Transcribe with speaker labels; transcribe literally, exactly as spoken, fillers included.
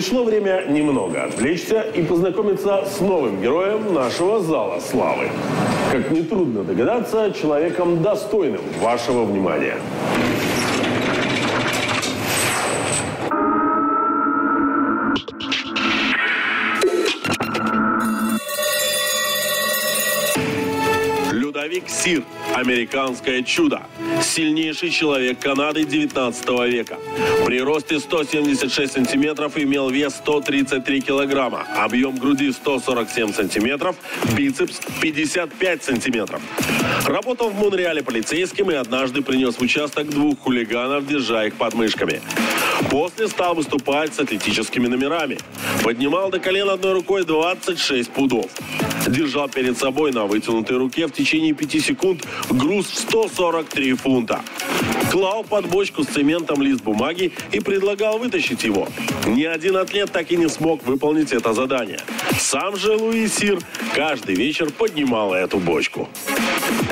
Speaker 1: Пришло время немного отвлечься и познакомиться с новым героем нашего зала славы. Как нетрудно догадаться, человеком достойным вашего внимания. Людовик Сир. Американское чудо. Сильнейший человек Канады девятнадцатого века. При росте сто семьдесят шесть сантиметров имел вес сто тридцать три килограмма. Объем груди сто сорок семь сантиметров. Бицепс пятьдесят пять сантиметров. Работал в Монреале полицейским и однажды принес в участок двух хулиганов, держа их под мышками. После стал выступать с атлетическими номерами. Поднимал до колен одной рукой двадцать шесть пудов. Держал перед собой на вытянутой руке в течение пяти секунд груз в сто сорок три фунта. Клал под бочку с цементом лист бумаги и предлагал вытащить его. Ни один атлет так и не смог выполнить это задание. Сам же Луи Сир каждый вечер поднимал эту бочку.